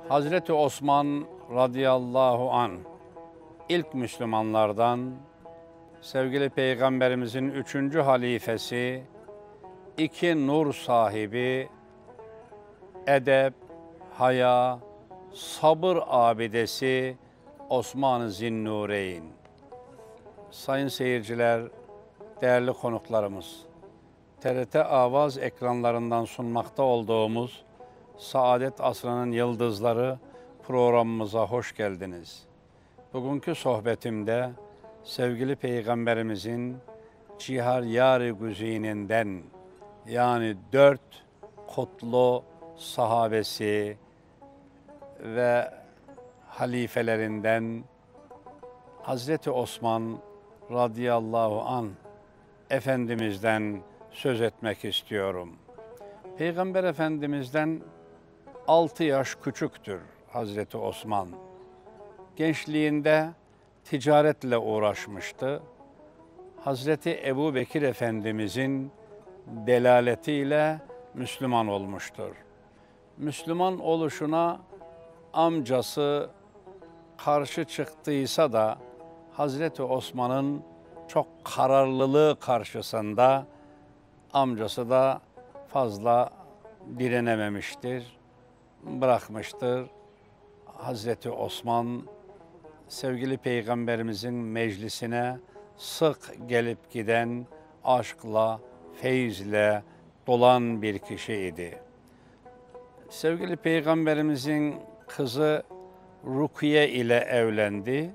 Hazreti Osman radıyallahu an ilk Müslümanlardan, sevgili Peygamberimizin 3. halifesi, 2 nur sahibi, edep, haya, sabır abidesi Osman-ı Zinnureyn. Sayın seyirciler, değerli konuklarımız, TRT Avaz ekranlarından sunmakta olduğumuz Saadet Asrı'nın Yıldızları programımıza hoş geldiniz. Bugünkü sohbetimde sevgili Peygamberimizin Cihar-Yar-ı Güzininden, yani 4 kutlu sahabesi ve halifelerinden Hazreti Osman radıyallahu an Efendimiz'den söz etmek istiyorum. Peygamber Efendimiz'den 6 yaş küçüktür Hazreti Osman. Gençliğinde ticaretle uğraşmıştı. Hazreti Ebu Bekir Efendimiz'in delaletiyle Müslüman olmuştur. Müslüman oluşuna amcası karşı çıktıysa da Hazreti Osman'ın çok kararlılığı karşısında amcası da fazla direnememiştir, bırakmıştır. Hazreti Osman sevgili Peygamberimizin meclisine sık gelip giden, aşkla, feyizle dolan bir kişiydi. Sevgili Peygamberimizin kızı Rukiye ile evlendi.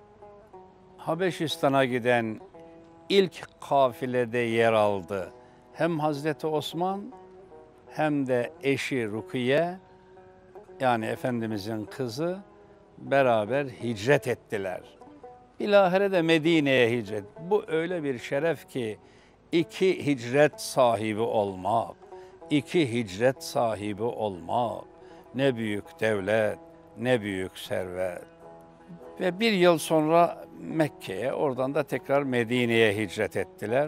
Habeşistan'a giden ilk kafilede yer aldı. Hem Hazreti Osman hem de eşi Rukiye, yani Efendimizin kızı, beraber hicret ettiler. Bilahare de Medine'ye hicret. Bu öyle bir şeref ki 2 hicret sahibi olmak, 2 hicret sahibi olmak ne büyük devlet, ne büyük servet. Ve 1 yıl sonra Mekke'ye, oradan da tekrar Medine'ye hicret ettiler.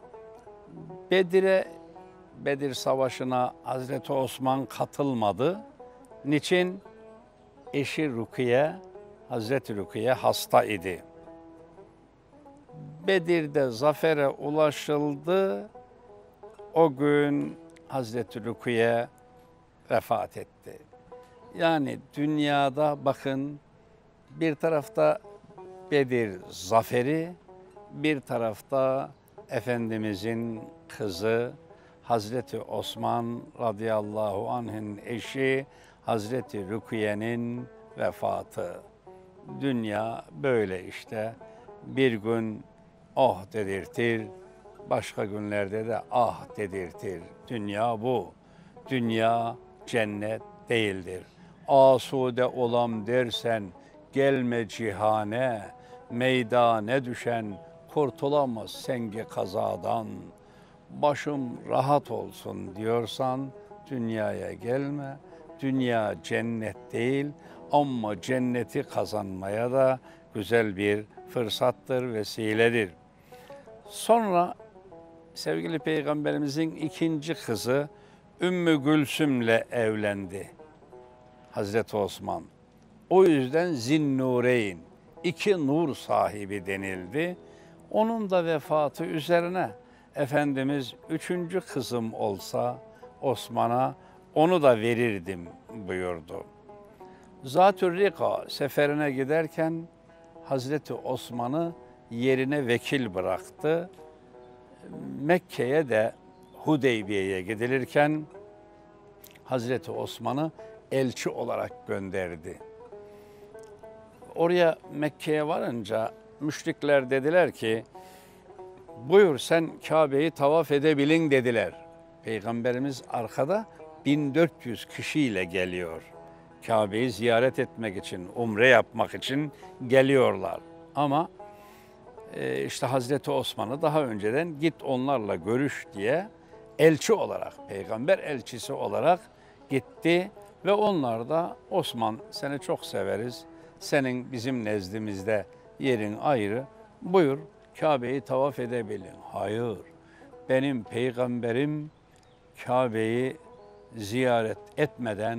Bedir Savaşı'na Hazreti Osman katılmadı. Niçin? Eşi Rukiye, Hazreti Rukiye hasta idi. Bedir'de zafere ulaşıldı. O gün Hazreti Rukiye vefat etti. Yani dünyada bakın, bir tarafta Bedir zaferi, bir tarafta Efendimizin kızı Hazreti Osman radıyallahu anh'ın eşi Hazreti Rukiye'nin vefatı. Dünya böyle işte. Bir gün oh dedirtir, başka günlerde de ah dedirtir. Dünya bu. Dünya cennet değildir. Asude olam dersen gelme cihane, meydane düşen kurtulamaz sengi kazadan. Başım rahat olsun diyorsan dünyaya gelme. Dünya cennet değil ama cenneti kazanmaya da güzel bir fırsattır, vesiledir. Sonra sevgili Peygamberimizin 2. kızı Ümmü Gülsüm'le evlendi Hazreti Osman. O yüzden Zinnureyn, 2 nur sahibi denildi. Onun da vefatı üzerine Efendimiz 3. kızım olsa Osman'a onu da verirdim buyurdu. Zat-ı Rika seferine giderken Hazreti Osman'ı yerine vekil bıraktı. Mekke'ye de Hudeybiye'ye gidilirken Hazreti Osman'ı elçi olarak gönderdi. Oraya Mekke'ye varınca müşrikler dediler ki, buyur sen Kabe'yi tavaf edebilin dediler. Peygamberimiz arkada 1400 kişiyle geliyor. Kabe'yi ziyaret etmek için, umre yapmak için geliyorlar. Ama işte Hazreti Osman'ı daha önceden git onlarla görüş diye elçi olarak, peygamber elçisi olarak gitti ve onlar da Osman seni çok severiz, senin bizim nezdimizde yerin ayrı, buyur Kabe'yi tavaf edebilin. Hayır, benim peygamberim Kabe'yi ziyaret etmeden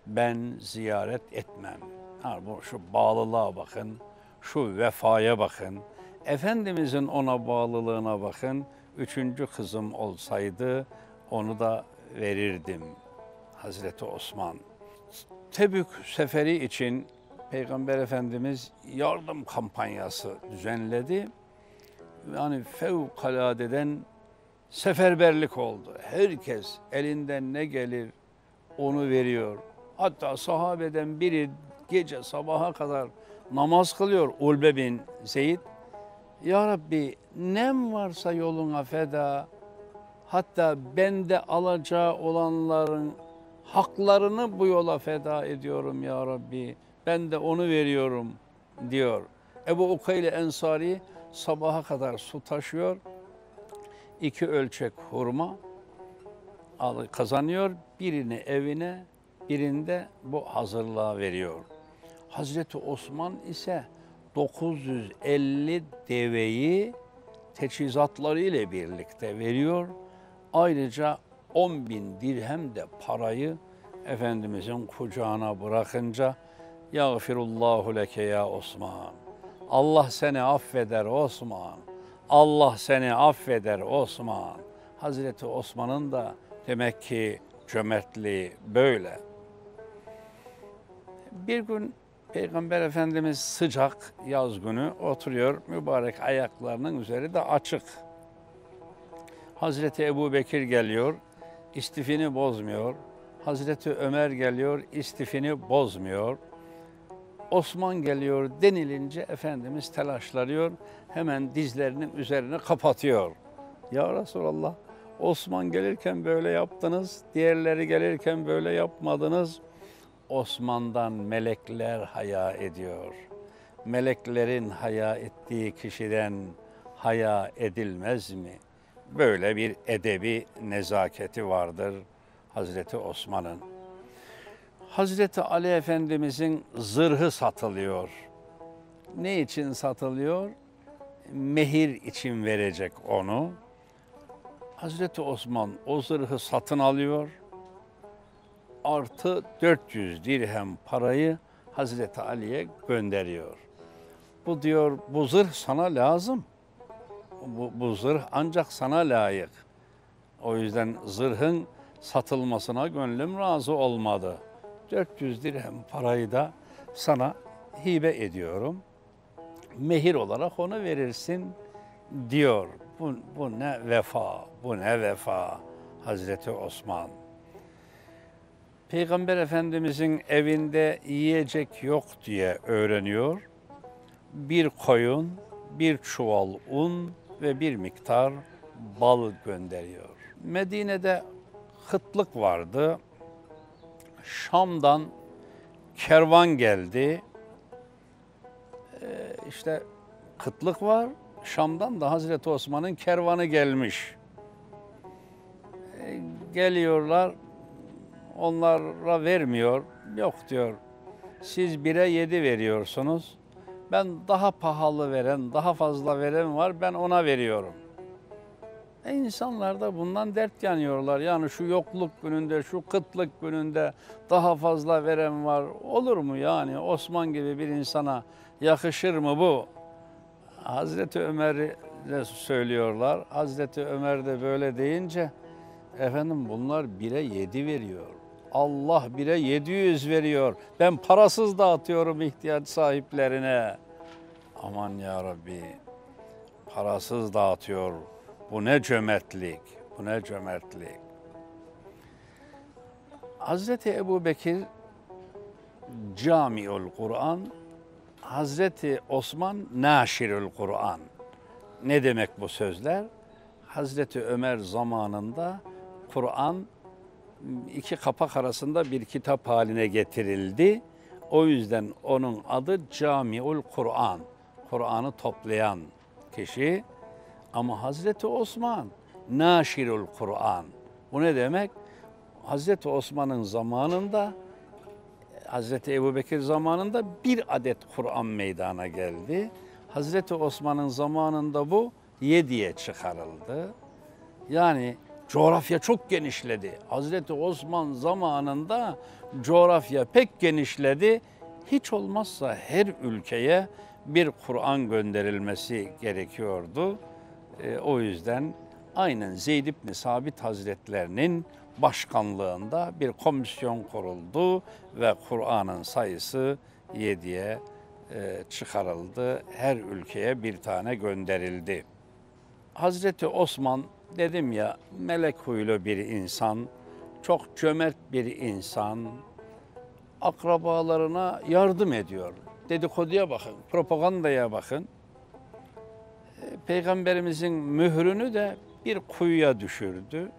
ben ziyaret etmem. Ha, şu bağlılığa bakın, şu vefaya bakın. Efendimizin ona bağlılığına bakın. Üçüncü kızım olsaydı onu da verirdim. Hazreti Osman. Tebük seferi için Peygamber Efendimiz yardım kampanyası düzenledi. Yani fevkaladeden seferberlik oldu. Herkes elinden ne gelir onu veriyor. Hatta sahabeden biri gece sabaha kadar namaz kılıyor, Ulbe bin Zeyd. Ya Rabbi nem varsa yoluna feda, hatta bende alacağı olanların haklarını bu yola feda ediyorum ya Rabbi. Ben de onu veriyorum diyor. Ebu Ukayl Ensari sabaha kadar su taşıyor. 2 ölçek hurma kazanıyor. Birini evine, birinde bu hazırlığa veriyor. Hazreti Osman ise 950 deveyi teçhizatları ile birlikte veriyor. Ayrıca 10.000 dirhem de parayı Efendimizin kucağına bırakınca "Yağfirullahu leke ya Osman. Allah seni affeder Osman. Allah seni affeder Osman." Hazreti Osman'ın da demek ki cömertliği böyle. Bir gün Peygamber Efendimiz sıcak yaz günü oturuyor. Mübarek ayaklarının üzeri de açık. Hazreti Ebubekir geliyor, istifini bozmuyor. Hazreti Ömer geliyor, istifini bozmuyor. Osman geliyor denilince Efendimiz telaşlanıyor. Hemen dizlerinin üzerine kapatıyor. Ya Resulallah, Osman gelirken böyle yaptınız, diğerleri gelirken böyle yapmadınız. Osman'dan melekler haya ediyor. Meleklerin haya ettiği kişiden haya edilmez mi? Böyle bir edebi nezaketi vardır Hazreti Osman'ın. Hazreti Ali Efendimizin zırhı satılıyor. Ne için satılıyor? Mehir için verecek onu. Hazreti Osman o zırhı satın alıyor. Artı 400 dirhem parayı Hazreti Ali'ye gönderiyor. Bu diyor, bu zırh sana lazım. Bu zırh ancak sana layık. O yüzden zırhın satılmasına gönlüm razı olmadı. 400 dirhem parayı da sana hibe ediyorum. Mehir olarak onu verirsin diyor. Bu ne vefa, bu ne vefa Hazreti Osman. Peygamber Efendimizin evinde yiyecek yok diye öğreniyor. Bir koyun, bir çuval un ve bir miktar bal gönderiyor. Medine'de kıtlık vardı. Şam'dan kervan geldi. İşte kıtlık var. Şam'dan da Hazreti Osman'ın kervanı gelmiş. Geliyorlar. Onlara vermiyor. Yok diyor. Siz 1'e 7 veriyorsunuz. Ben daha pahalı veren, daha fazla veren var. Ben ona veriyorum. İnsanlar da bundan dert yanıyorlar. Yani şu yokluk gününde, şu kıtlık gününde daha fazla veren var. Olur mu yani? Osman gibi bir insana yakışır mı bu? Hazreti Ömer'i de söylüyorlar. Hazreti Ömer de böyle deyince, efendim bunlar 1'e 7 veriyor. Allah 1'e 700 veriyor. Ben parasız dağıtıyorum ihtiyaç sahiplerine. Aman ya Rabbi, parasız dağıtıyor. Bu ne cömertlik, bu ne cömertlik. Hazreti Ebubekir Camiul Kur'an, Hazreti Osman Naşirül Kur'an. Ne demek bu sözler? Hazreti Ömer zamanında Kur'an 2 kapak arasında bir kitap haline getirildi. O yüzden onun adı Camiul Kur'an. Kur'an'ı toplayan kişi. Ama Hazreti Osman Naşirul Kur'an. Bu ne demek? Hazreti Osman'ın zamanında, Hazreti Ebubekir zamanında 1 adet Kur'an meydana geldi. Hazreti Osman'ın zamanında bu 7'ye çıkarıldı. Yani Coğrafya çok genişledi. Hazreti Osman zamanında coğrafya pek genişledi. Hiç olmazsa her ülkeye bir Kur'an gönderilmesi gerekiyordu. O yüzden aynen Zeyd İbni Sabit Hazretlerinin başkanlığında bir komisyon kuruldu ve Kur'an'ın sayısı 7'ye çıkarıldı. Her ülkeye bir tane gönderildi. Hazreti Osman dedim ya melek huylu bir insan, çok cömert bir insan, akrabalarına yardım ediyor. Dedikoduya bakın, propagandaya bakın. Peygamberimizin mührünü de bir kuyuya düşürdü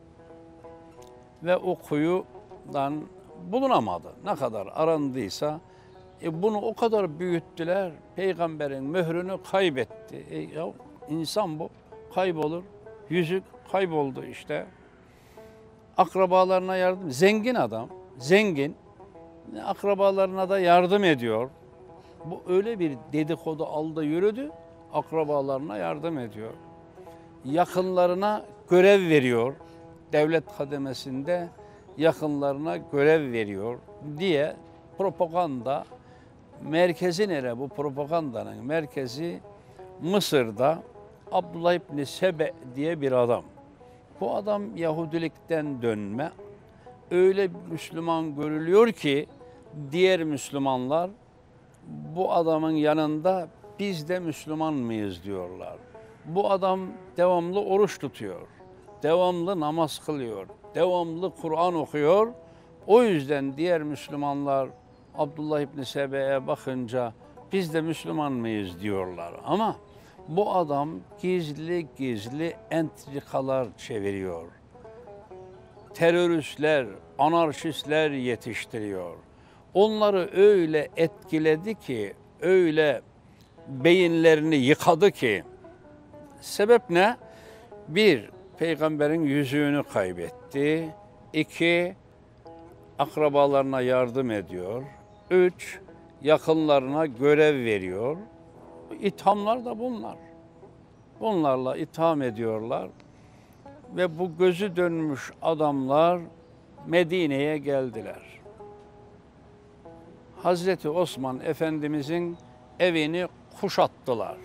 ve o kuyudan bulunamadı. Ne kadar arandıysa bunu o kadar büyüttüler. Peygamberin mührünü kaybetti. Ya insan bu kaybolur. Yüzük kayboldu işte. Akrabalarına yardım. Zengin adam, zengin. Akrabalarına da yardım ediyor. Bu öyle bir dedikodu aldı yürüdü. Akrabalarına yardım ediyor. Yakınlarına görev veriyor. Devlet kademesinde yakınlarına görev veriyor diye propaganda merkezi nere? Bu propagandanın merkezi Mısır'da Abdullah İbni Sebe diye bir adam. Bu adam Yahudilikten dönme. Öyle Müslüman görülüyor ki diğer Müslümanlar bu adamın yanında biz de Müslüman mıyız diyorlar. Bu adam devamlı oruç tutuyor, devamlı namaz kılıyor, devamlı Kur'an okuyor. O yüzden diğer Müslümanlar Abdullah İbni Sebe'ye bakınca biz de Müslüman mıyız diyorlar. Ama bu adam gizli gizli entrikalar çeviriyor. Teröristler, anarşistler yetiştiriyor. Onları öyle etkiledi ki, öyle beyinlerini yıkadı ki. Sebep ne? Bir, peygamberin yüzüğünü kaybetti. İki, akrabalarına yardım ediyor. Üç, yakınlarına görev veriyor. İthamlar da bunlar. Bunlarla itham ediyorlar. Ve bu gözü dönmüş adamlar Medine'ye geldiler. Hazreti Osman Efendimizin evini kuşattılar.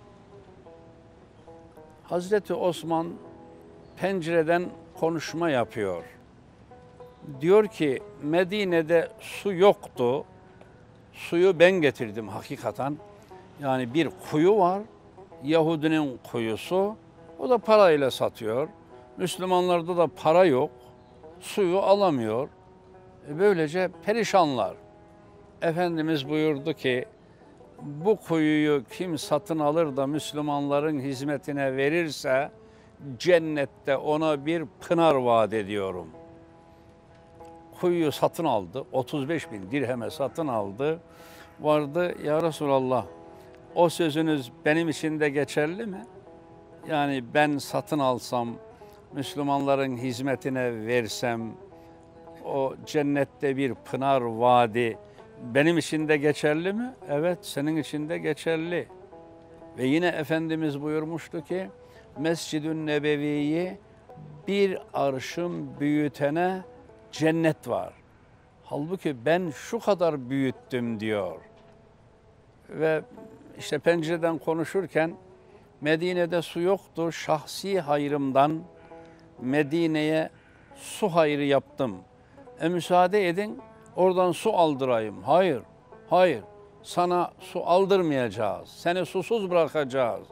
Hazreti Osman pencereden konuşma yapıyor. Diyor ki Medine'de su yoktu. Suyu ben getirdim hakikaten. Yani bir kuyu var. Yahudinin kuyusu. O da parayla satıyor. Müslümanlarda da para yok. Suyu alamıyor. Böylece perişanlar. Efendimiz buyurdu ki bu kuyuyu kim satın alır da Müslümanların hizmetine verirse cennette ona bir pınar vaat ediyorum. Kuyuyu satın aldı. 35 bin dirheme satın aldı. Vardı ya Resulallah o sözünüz benim için de geçerli mi? Yani ben satın alsam Müslümanların hizmetine versem o cennette bir pınar vaadi benim için de geçerli mi? Evet, senin için de geçerli. Ve yine Efendimiz buyurmuştu ki Mescid-ü Nebevi'yi bir arşın büyütene cennet var. Halbuki ben şu kadar büyüttüm diyor. Ve işte pencereden konuşurken Medine'de su yoktu. Şahsi hayrımdan Medine'ye su hayrı yaptım. Müsaade edin oradan su aldırayım. Hayır, hayır. Sana su aldırmayacağız. Seni susuz bırakacağız.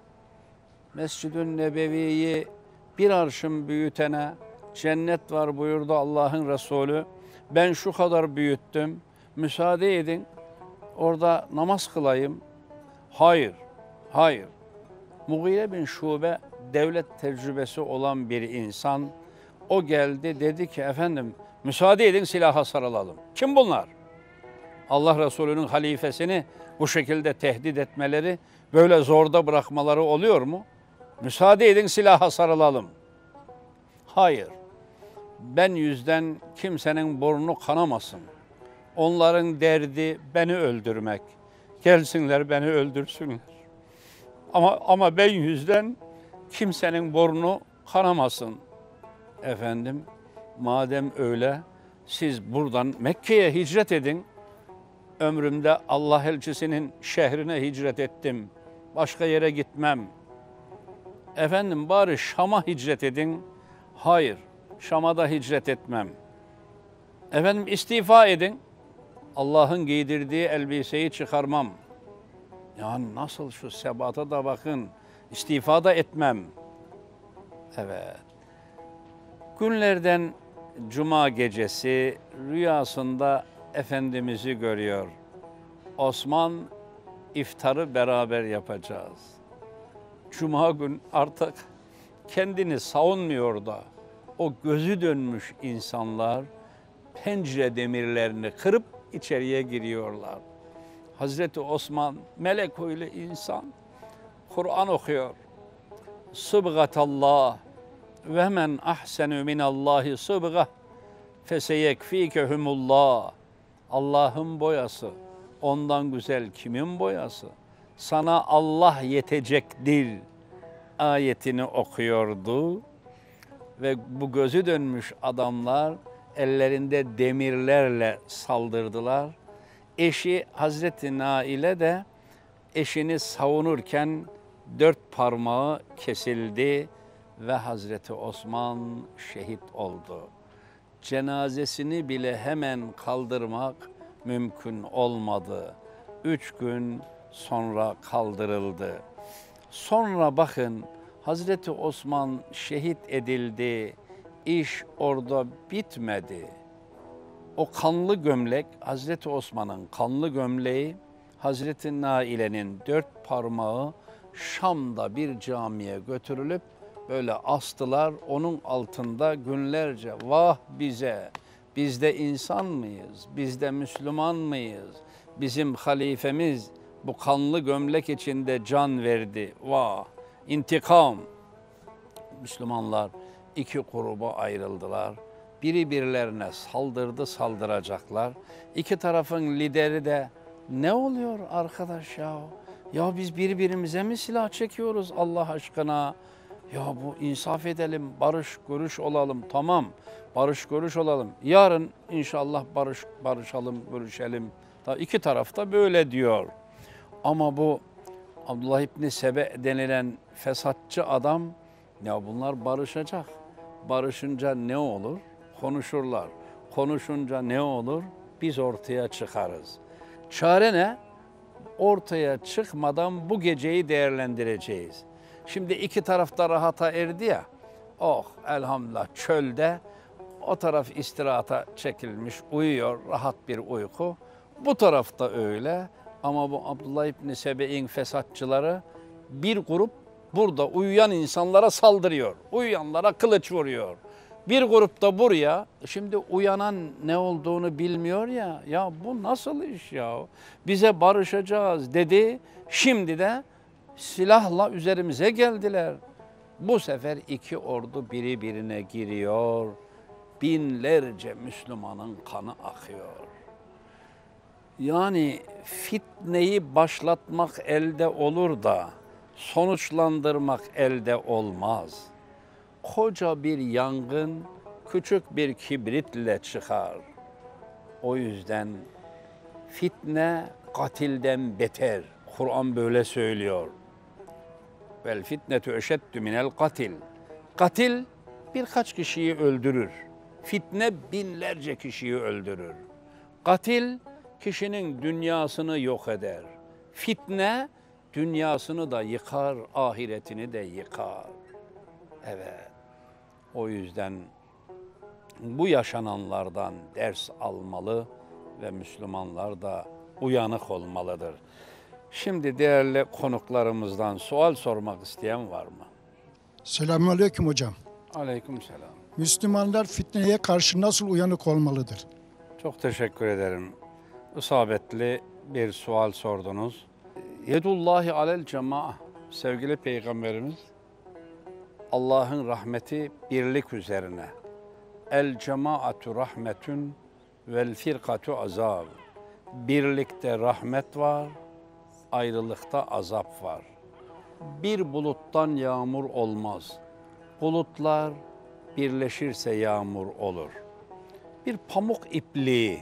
Mescid-ü Nebevi'yi bir arşın büyütene cennet var buyurdu Allah'ın Resulü. Ben şu kadar büyüttüm. Müsaade edin orada namaz kılayım. Hayır, hayır. Mughire bin Şube devlet tecrübesi olan bir insan. O geldi dedi ki efendim müsaade edin silaha sarılalım. Kim bunlar? Allah Resulü'nün halifesini bu şekilde tehdit etmeleri, böyle zorda bırakmaları oluyor mu? Müsaade edin silaha sarılalım. Hayır. Ben yüzden kimsenin burnu kanamasın. Onların derdi beni öldürmek. Gelsinler beni öldürsünler. Ama ben yüzden kimsenin burnu kanamasın. efendim madem öyle siz buradan Mekke'ye hicret edin. Ömrümde Allah elçisinin şehrine hicret ettim. Başka yere gitmem. Efendim bari Şam'a hicret edin. Hayır, Şam'a da hicret etmem. Efendim istifa edin. Allah'ın giydirdiği elbiseyi çıkarmam. Yani nasıl şu sebata da bakın. İstifa da etmem. Evet. Günlerden cuma gecesi rüyasında Efendimiz'i görüyor. Osman iftarı beraber yapacağız. Cuma gün artık kendini savunmuyor da o gözü dönmüş insanlar pencere demirlerini kırıp içeriye giriyorlar. Hazreti Osman melek öyle insan Kur'an okuyor. Sıbgatallah ve men ahsenu minallahi sıbgah feseyekfikehumullah. Allah'ın boyası ondan güzel kimin boyası? Sana Allah yetecektir ayetini okuyordu ve bu gözü dönmüş adamlar ellerinde demirlerle saldırdılar. Eşi Hazreti Naile de eşini savunurken 4 parmağı kesildi ve Hazreti Osman şehit oldu. Cenazesini bile hemen kaldırmak mümkün olmadı. 3 gün sonra kaldırıldı. Sonra bakın Hazreti Osman şehit edildi. İş orada bitmedi. O kanlı gömlek, Hazreti Osman'ın kanlı gömleği, Hazreti Naile'nin 4 parmağı Şam'da bir camiye götürülüp böyle astılar. Onun altında günlerce vah bize, biz de insan mıyız, biz de Müslüman mıyız, bizim halifemiz bu kanlı gömlek içinde can verdi, vah intikam. Müslümanlar 2 gruba ayrıldılar. Biri birilerine saldırdı, saldıracaklar. 2 tarafın lideri de ne oluyor arkadaş ya? Ya biz birbirimize mi silah çekiyoruz Allah aşkına? Ya bu insaf edelim, barış görüş olalım. Tamam, barış görüş olalım. Yarın inşallah barışalım, görüşelim. 2 taraf da böyle diyor. Ama bu Abdullah İbni Sebe denilen fesatçı adam, ya bunlar barışacak. Barışınca ne olur? Konuşurlar. Konuşunca ne olur? Biz ortaya çıkarız. Çare ne? Ortaya çıkmadan bu geceyi değerlendireceğiz. Şimdi 2 tarafta rahata erdi ya. Oh elhamdülillah çölde o taraf istirahata çekilmiş, uyuyor, rahat bir uyku. Bu tarafta öyle ama bu Abdullah İbni Sebe'in fesatçıları bir grup burada uyuyan insanlara saldırıyor. Uyuyanlara kılıç vuruyor. Bir grup da buraya, şimdi uyanan ne olduğunu bilmiyor ya, ya bu nasıl iş ya? Bize barışacağız dedi, şimdi de silahla üzerimize geldiler. Bu sefer 2 ordu birbirine giriyor, binlerce Müslümanın kanı akıyor. Yani fitneyi başlatmak elde olur da sonuçlandırmak elde olmaz. Koca bir yangın küçük bir kibritle çıkar. O yüzden fitne katilden beter. Kur'an böyle söylüyor. Vel fitnetu eşeddü minel katil. Katil birkaç kişiyi öldürür. Fitne binlerce kişiyi öldürür. Katil kişinin dünyasını yok eder. Fitne dünyasını da yıkar, ahiretini de yıkar. Evet. O yüzden bu yaşananlardan ders almalı ve Müslümanlar da uyanık olmalıdır. Şimdi değerli konuklarımızdan sual sormak isteyen var mı? Selamünaleyküm hocam. Aleykümselam. Müslümanlar fitneye karşı nasıl uyanık olmalıdır? Çok teşekkür ederim. İsabetli bir sual sordunuz. Yedullahi alel cema'a. Sevgili Peygamberimiz Allah'ın rahmeti birlik üzerine. El cemaatu rahmetun vel firkatu azab. Birlikte rahmet var, ayrılıkta azap var. Bir buluttan yağmur olmaz. Bulutlar birleşirse yağmur olur. Bir pamuk ipliği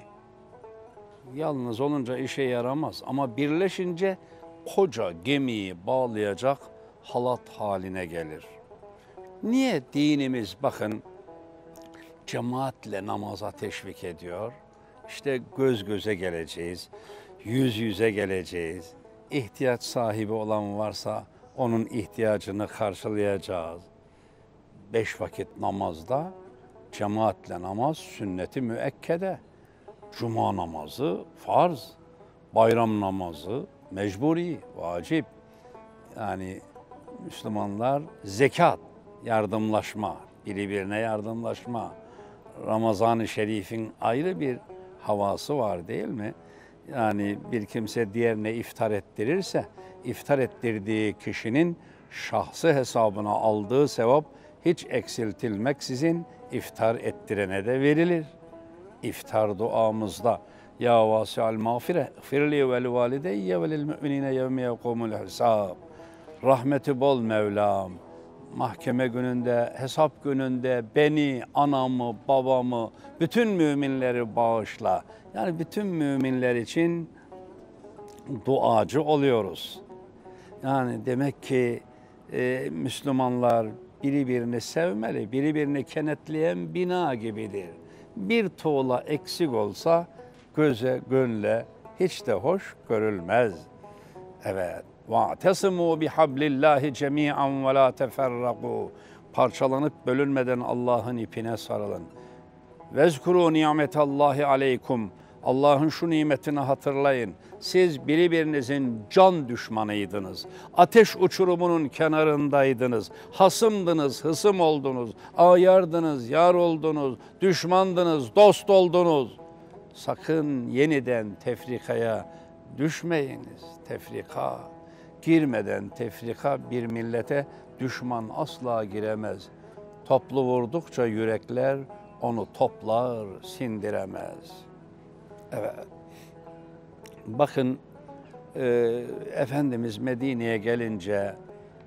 yalnız olunca işe yaramaz ama birleşince koca gemiyi bağlayacak halat haline gelir. Niye dinimiz bakın cemaatle namaza teşvik ediyor? İşte göz göze geleceğiz, yüz yüze geleceğiz. İhtiyaç sahibi olan varsa onun ihtiyacını karşılayacağız. 5 vakit namazda cemaatle namaz sünneti müekkede. Cuma namazı farz, bayram namazı mecburi, vacip. Yani Müslümanlar zekat, yardımlaşma, birbirine yardımlaşma. Ramazan-ı Şerif'in ayrı bir havası var değil mi? Yani bir kimse diğerine iftar ettirirse, iftar ettirdiği kişinin şahsı hesabına aldığı sevap hiç eksiltilmeksizin iftar ettirene de verilir. İftar duamızda ya vasi'al mağfire firli vel valideyye ve lil müminine yevme yekumul hesab. Rahmeti bol Mevlam. Mahkeme gününde, hesap gününde beni, anamı, babamı, bütün müminleri bağışla. Yani bütün müminler için duacı oluyoruz. Yani demek ki Müslümanlar birbirini sevmeli, birbirini kenetleyen bina gibidir. Bir tuğla eksik olsa göze, gönle hiç de hoş görülmez. Evet. وَاَعْتَصِمُوا بِحَبْلِ اللّٰهِ جَمِيعًا وَلَا تَفَرَّقُوا. Parçalanıp bölünmeden Allah'ın ipine sarılın. وَذْكُرُوا نِعْمَةَ اللّٰهِ عَلَيْكُمْ. Allah'ın şu nimetini hatırlayın. Siz birbirinizin can düşmanıydınız. Ateş uçurumunun kenarındaydınız. Hasımdınız, hısım oldunuz. Ayardınız, yar oldunuz. Düşmandınız, dost oldunuz. Sakın yeniden tefrikaya düşmeyiniz. Tefrika. Girmeden tefrika bir millete düşman asla giremez. Toplu vurdukça yürekler onu toplar, sindiremez. Evet. Bakın Efendimiz Medine'ye gelince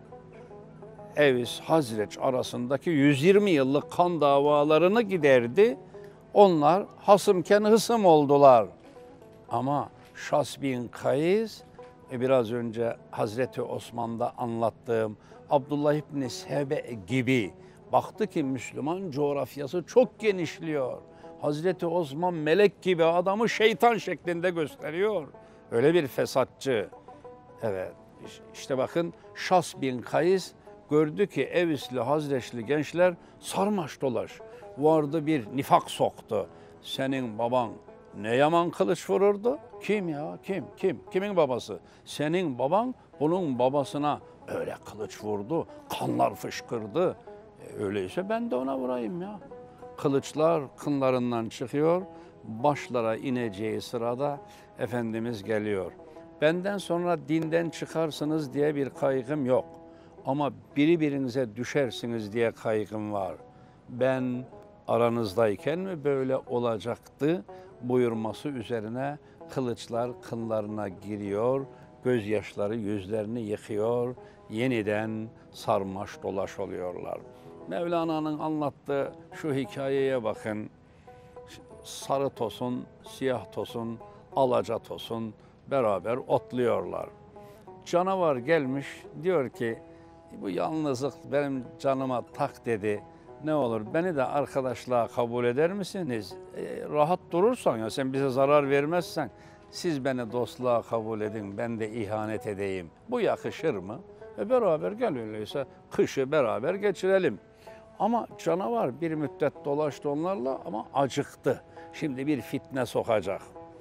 Evs Hazreç arasındaki 120 yıllık kan davalarını giderdi. Onlar hasımken hısım oldular. Ama Şas bin Kays biraz önce Hazreti Osman'da anlattığım Abdullah İbni Sebe gibi baktı ki Müslüman coğrafyası çok genişliyor. Hazreti Osman melek gibi adamı şeytan şeklinde gösteriyor. Öyle bir fesatçı. Evet işte bakın Şas bin Kays gördü ki Evisli Hazreçli gençler sarmaş dolaş. Vardı bir nifak soktu. Senin baban ne yaman kılıç vururdu? Kim ya? Kim? Kimin babası? Senin baban bunun babasına öyle kılıç vurdu. Kanlar fışkırdı. Öyleyse ben de ona vurayım ya. Kılıçlar kınlarından çıkıyor. Başlara ineceği sırada Efendimiz geliyor. Benden sonra dinden çıkarsınız diye bir kaygım yok. Ama birbirinize düşersiniz diye kaygım var. Ben aranızdayken mi böyle olacaktı buyurması üzerine kılıçlar kınlarına giriyor, gözyaşları yüzlerini yıkıyor, yeniden sarmaş dolaş oluyorlar. Mevlana'nın anlattığı şu hikayeye bakın. Sarı tosun, siyah tosun, alaca tosun beraber otluyorlar. Canavar gelmiş diyor ki bu yalnızlık benim canıma tak dedi. Ne olur beni de arkadaşlığa kabul eder misiniz? Rahat durursan ya sen bize zarar vermezsen siz beni dostluğa kabul edin ben de ihanet edeyim. Bu yakışır mı? Beraber gel öyleyse kışı beraber geçirelim. Ama canavar bir müddet dolaştı onlarla ama acıktı. Şimdi bir fitne sokacak.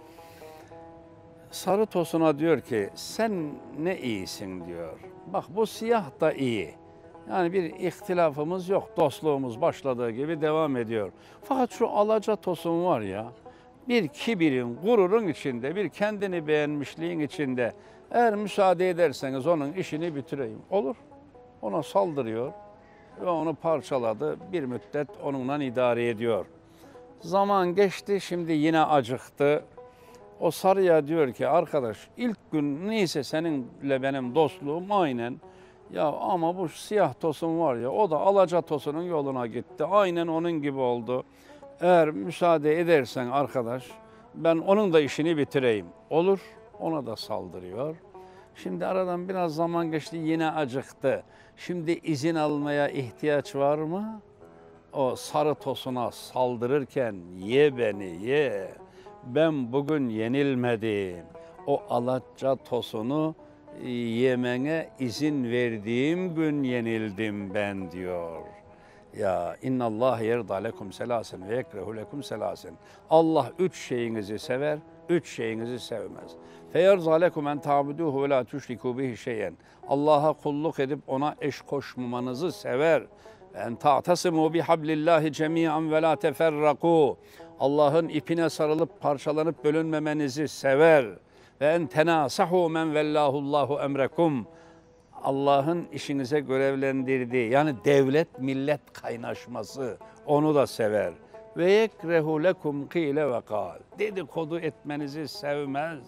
Sarı tosuna diyor ki sen ne iyisin diyor. Bak bu siyah da iyi. Yani bir ihtilafımız yok. Dostluğumuz başladığı gibi devam ediyor. Fakat şu alaca tosun var ya, bir kibirin, gururun içinde, bir kendini beğenmişliğin içinde eğer müsaade ederseniz onun işini bitireyim. Olur. Ona saldırıyor ve onu parçaladı. Bir müddet onunla idare ediyor. Zaman geçti, şimdi yine acıktı. O sarıya diyor ki arkadaş ilk gün neyse seninle benim dostluğum aynen. Ya ama bu siyah tosun var ya, o da alaca tosunun yoluna gitti. Aynen onun gibi oldu. Eğer müsaade edersen arkadaş, ben onun da işini bitireyim. Olur, ona da saldırıyor. Şimdi aradan biraz zaman geçti, yine acıktı. Şimdi izin almaya ihtiyaç var mı? O sarı tosuna saldırırken ye beni ye. Ben bugün yenilmedim. O alaca tosunu yemene izin verdiğim gün yenildim ben diyor. Ya innallah yerda lekum selasen ve yekrehu lekum selasen. Allah üç şeyinizi sever, üç şeyinizi sevmez. Feyerza lekum en ta'buduhu ve la tüşriku bihi şeyen. Allah'a kulluk edip ona eş koşmamanızı sever. En ta'tasimu bihablillahi cemi'an ve la teferraku. Allah'ın ipine sarılıp parçalanıp bölünmemenizi sever. Ve en tenasahu men vellahullahu emrekum. Allah'ın işinize görevlendirdiği, yani devlet millet kaynaşması, onu da sever. Ve yekrehu lekum kile ve kal. Dedikodu etmenizi sevmez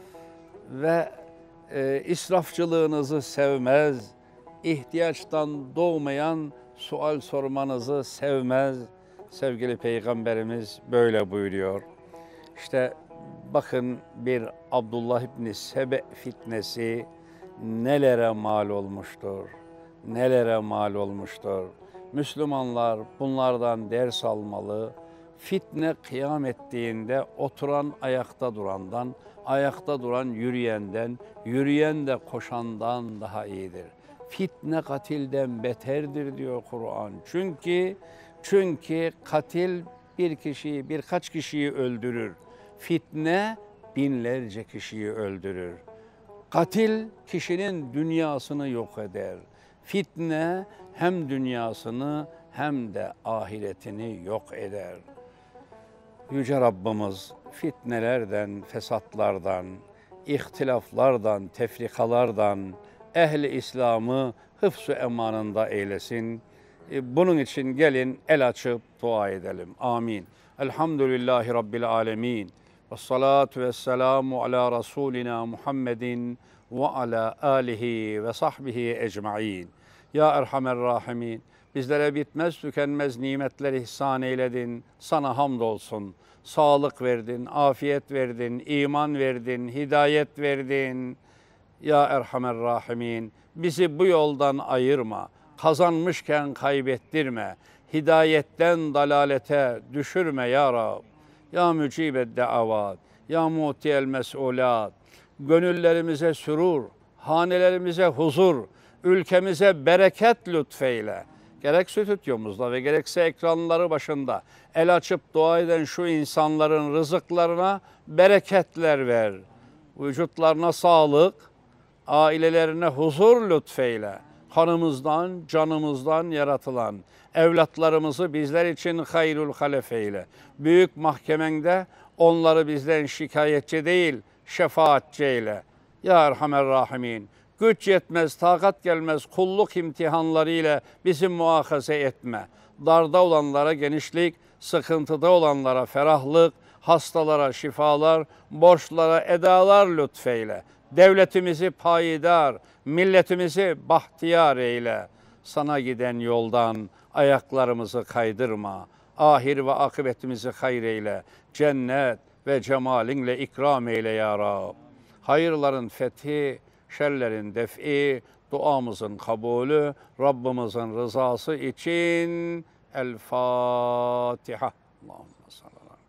ve israfçılığınızı sevmez. İhtiyaçtan doğmayan sual sormanızı sevmez. Sevgili Peygamberimiz böyle buyuruyor. İşte bakın, bir Abdullah İbni Sebe fitnesi nelere mal olmuştur, nelere mal olmuştur. Müslümanlar bunlardan ders almalı. Fitne kıyam ettiğinde oturan ayakta durandan, ayakta duran yürüyenden, yürüyen de koşandan daha iyidir. Fitne katilden beterdir diyor Kur'an. Çünkü katil bir kişiyi, birkaç kişiyi öldürür. Fitne binlerce kişiyi öldürür. Katil kişinin dünyasını yok eder. Fitne hem dünyasını hem de ahiretini yok eder. Yüce Rabbimiz fitnelerden, fesatlardan, ihtilaflardan, tefrikalardan ehli İslam'ı hıfz-ı emanında eylesin. Bunun için gelin el açıp dua edelim. Amin. Elhamdülillahi Rabbil alemin. Vessalatu vesselamu ala Resulina Muhammedin ve ala alihi ve sahbihi ecma'in. Ya Erhamer Rahimin, bizlere bitmez tükenmez nimetler ihsan eyledin. Sana hamdolsun. Sağlık verdin, afiyet verdin, iman verdin, hidayet verdin. Ya Erhamer Rahimin, bizi bu yoldan ayırma. Kazanmışken kaybettirme. Hidayetten dalalete düşürme ya Rab. Ya mücibed da'avat, ya mu'tiyel mes'ulat. Gönüllerimize sürur, hanelerimize huzur, ülkemize bereket lütfeyle. Gerek stüdyomuzda ve gerekse ekranları başında el açıp dua eden şu insanların rızıklarına bereketler ver. Vücutlarına sağlık, ailelerine huzur lütfeyle. Kanımızdan, canımızdan yaratılan evlatlarımızı bizler için hayrul halef eyle. Büyük mahkemende onları bizden şikayetçi değil, şefaatçi eyle. Ya Erhamer Rahimin, güç yetmez, takat gelmez kulluk imtihanlarıyla bizi muahaze etme. Darda olanlara genişlik, sıkıntıda olanlara ferahlık, hastalara şifalar, borçlara edalar lütfeyle. Devletimizi payidar, milletimizi bahtiyar eyle. Sana giden yoldan ayaklarımızı kaydırma. Ahir ve akıbetimizi hayır eyle. Cennet ve cemalinle ikram eyle ya Rab. Hayırların fethi, şerlerin def'i, duamızın kabulü, Rabbimizin rızası için El Fatiha. Allahümme salli ala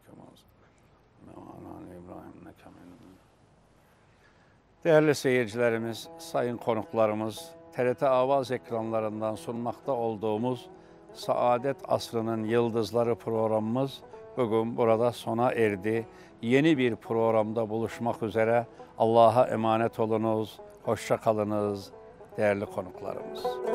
Değerli seyircilerimiz, sayın konuklarımız, TRT Avaz ekranlarından sunmakta olduğumuz Saadet Asrı'nın Yıldızları programımız bugün burada sona erdi. Yeni bir programda buluşmak üzere. Allah'a emanet olunuz, hoşça kalınız değerli konuklarımız.